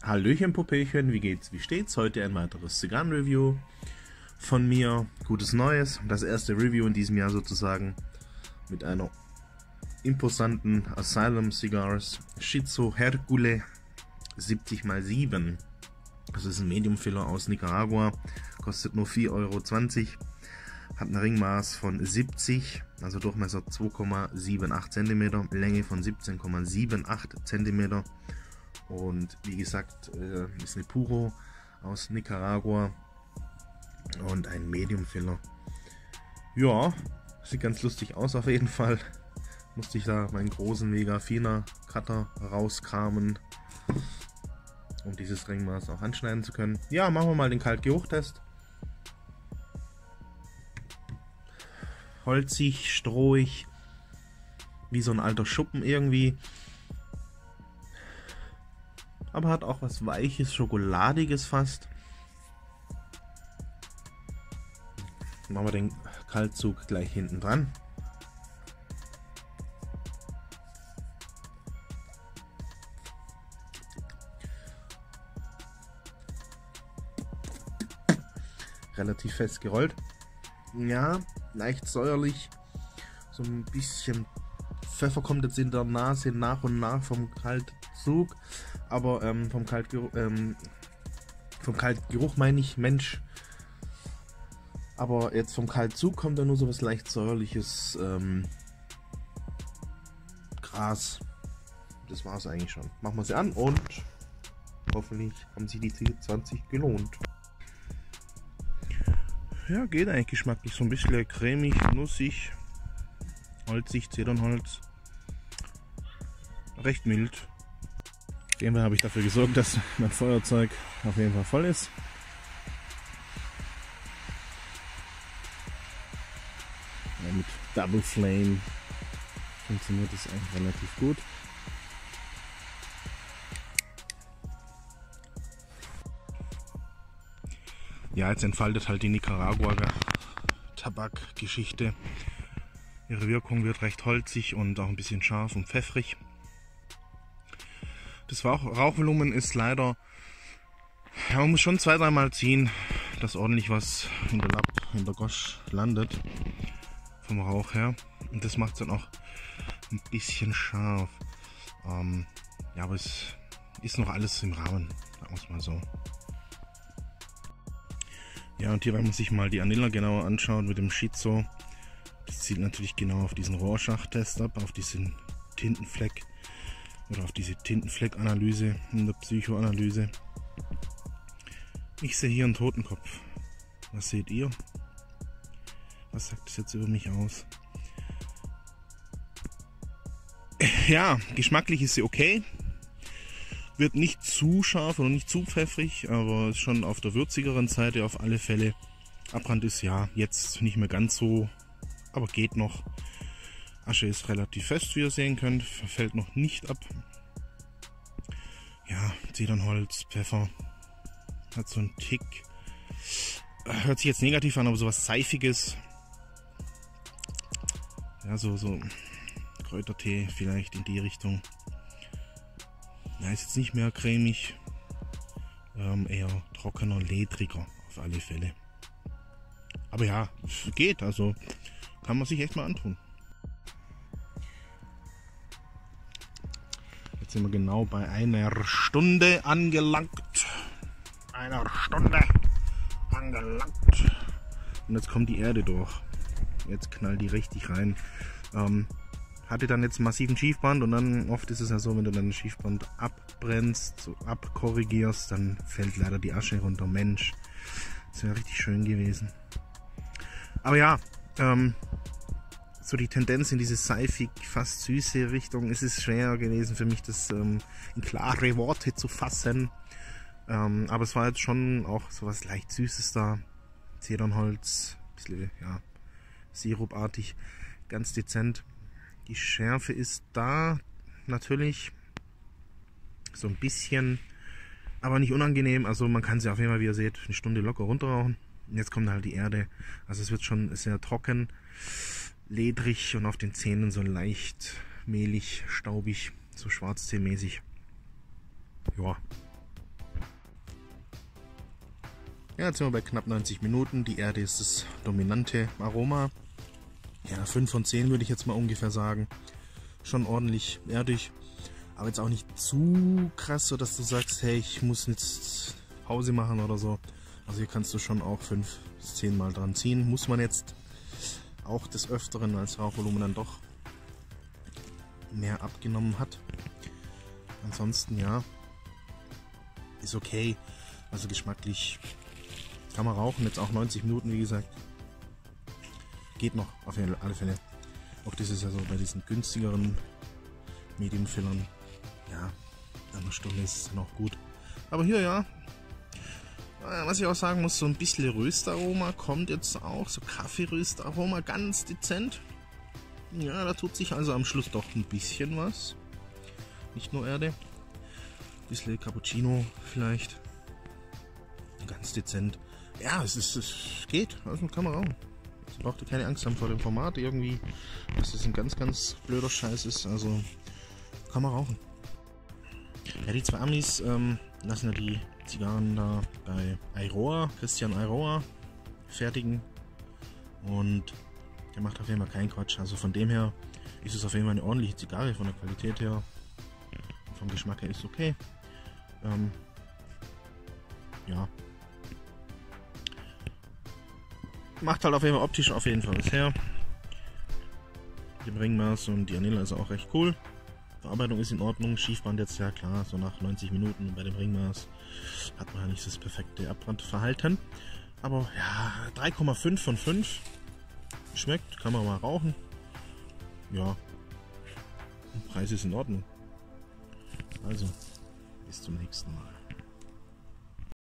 Hallöchen Popöchen, wie geht's, wie steht's? Heute ein weiteres Zigarren-Review von mir. Gutes Neues, das erste Review in diesem Jahr sozusagen mit einer imposanten Asylum Cigars Shizu Hercule 70x7. Das ist ein Medium Filler aus Nicaragua, kostet nur 4,20 €, hat ein Ringmaß von 70, also Durchmesser 2,78 cm, Länge von 17,78 cm. Und wie gesagt, ist eine Puro aus Nicaragua und ein Medium Filler. Ja, sieht ganz lustig aus auf jeden Fall. Musste ich da meinen großen Mega Finer Cutter rauskramen, um dieses Ringmaß auch anschneiden zu können. Ja, machen wir mal den Kaltgeruchtest. Holzig, strohig, wie so ein alter Schuppen irgendwie. Aber hat auch was Weiches, Schokoladiges fast. Machen wir den Kaltzug gleich hinten dran. Relativ fest gerollt. Ja, leicht säuerlich. So ein bisschen Pfeffer kommt jetzt in der Nase nach und nach vom Kaltzug. Aber vom Kaltgeruch meine ich, Mensch. Aber jetzt vom Kaltzug kommt da nur so was leicht säuerliches Gras. Das war es eigentlich schon. Machen wir sie an und hoffentlich haben sich die 20 gelohnt. Ja, geht eigentlich geschmacklich. So ein bisschen cremig, nussig, holzig, Zedernholz. Recht mild. Auf jeden Fall habe ich dafür gesorgt, dass mein Feuerzeug auf jeden Fall voll ist. Ja, mit Double Flame funktioniert das eigentlich relativ gut. Ja, jetzt entfaltet halt die Nicaragua-Tabakgeschichte. Ihre Wirkung wird recht holzig und auch ein bisschen scharf und pfeffrig. Das Rauchvolumen ist leider, ja, man muss schon 2-3 Mal ziehen, dass ordentlich was in der Gosch landet, vom Rauch her. Und das macht es dann auch ein bisschen scharf. Ja, aber es ist noch alles im Rahmen, sagen wir es mal so. Ja, und hier, wenn man sich mal die Anilla genauer anschaut mit dem Shizu, das zielt natürlich genau auf diesen Rorschach-Test ab, auf diesen Tintenfleck oder auf diese Tintenfleck-Analyse in der Psychoanalyse. Ich sehe hier einen Totenkopf. Was seht ihr? Was sagt das jetzt über mich aus? Ja, geschmacklich ist sie okay. Wird nicht zu scharf oder nicht zu pfeffrig, aber ist schon auf der würzigeren Seite auf alle Fälle. Abbrand ist ja jetzt nicht mehr ganz so, aber geht noch. Asche ist relativ fest, wie ihr sehen könnt, fällt noch nicht ab. Ja, Zedernholz, Pfeffer, hat so einen Tick. Hört sich jetzt negativ an, aber sowas Seifiges. Ja, so Kräutertee vielleicht in die Richtung. Ja, ist jetzt nicht mehr cremig, eher trockener, ledriger auf alle Fälle. Aber ja, geht, also kann man sich echt mal antun. Jetzt sind wir genau bei 1 Stunde angelangt. 1 Stunde angelangt. Und jetzt kommt die Erde durch. Jetzt knallt die richtig rein. Hatte dann jetzt einen massiven Schiefbrand und dann oft ist es ja so, wenn du dann ein Schiefbrand abbrennst, so abkorrigierst, dann fällt leider die Asche runter. Mensch, das wäre richtig schön gewesen. Aber ja, so die Tendenz in diese seifig, fast süße Richtung, ist es schwer gewesen für mich, das in klare Worte zu fassen. Aber es war jetzt schon auch so was leicht Süßes da. Zedernholz, ein bisschen, ja, sirupartig, ganz dezent. Die Schärfe ist da, natürlich, so ein bisschen, aber nicht unangenehm. Also man kann sie auf jeden Fall, wie ihr seht, 1 Stunde locker runterrauchen. Und jetzt kommt halt die Erde, also es wird schon sehr trocken, ledrig und auf den Zähnen so leicht mehlig, staubig, so Schwarztee-mäßig. Ja, Ja, jetzt sind wir bei knapp 90 Minuten. Die Erde ist das dominante Aroma. Ja, 5 von 10 würde ich jetzt mal ungefähr sagen. Schon ordentlich erdig. Aber jetzt auch nicht zu krass, so dass du sagst, hey, ich muss jetzt Pause machen oder so. Also hier kannst du schon auch 5 bis 10 Mal dran ziehen. Muss man jetzt auch des Öfteren, als Rauchvolumen dann doch mehr abgenommen hat. Ansonsten ja, ist okay. Also geschmacklich kann man rauchen. Jetzt auch 90 Minuten, wie gesagt. Geht noch, auf alle Fälle. Auch das ist ja so bei diesen günstigeren Medienfillern. Ja, eine Stunde ist es dann auch gut. Aber hier ja, was ich auch sagen muss, so ein bisschen Röstaroma kommt jetzt auch. So Kaffeeröstaroma, ganz dezent. Ja, da tut sich also am Schluss doch ein bisschen was. Nicht nur Erde. Ein bisschen Cappuccino vielleicht. Ganz dezent. Ja, es geht. Also kann man rauchen. Also braucht ihr keine Angst haben vor dem Format irgendwie, dass das ein ganz, ganz blöder Scheiß ist. Also kann man rauchen. Ja, die zwei Amis lassen ja die Zigarren da bei Eiroa, Christian Eiroa, fertigen. Und der macht auf jeden Fall keinen Quatsch. Also von dem her ist es auf jeden Fall eine ordentliche Zigarre, von der Qualität her. Und vom Geschmack her ist okay. Ja. Macht halt auf jeden Fall optisch auf jeden Fall was her. Die Ringmaß und die Anilla ist auch recht cool. Verarbeitung ist in Ordnung. Schiefbrand jetzt, ja klar, so nach 90 Minuten. Und bei dem Ringmaß hat man ja nicht das perfekte Abbrandverhalten. Aber ja, 3,5 von 5. Schmeckt, kann man mal rauchen. Ja, der Preis ist in Ordnung. Also, bis zum nächsten Mal.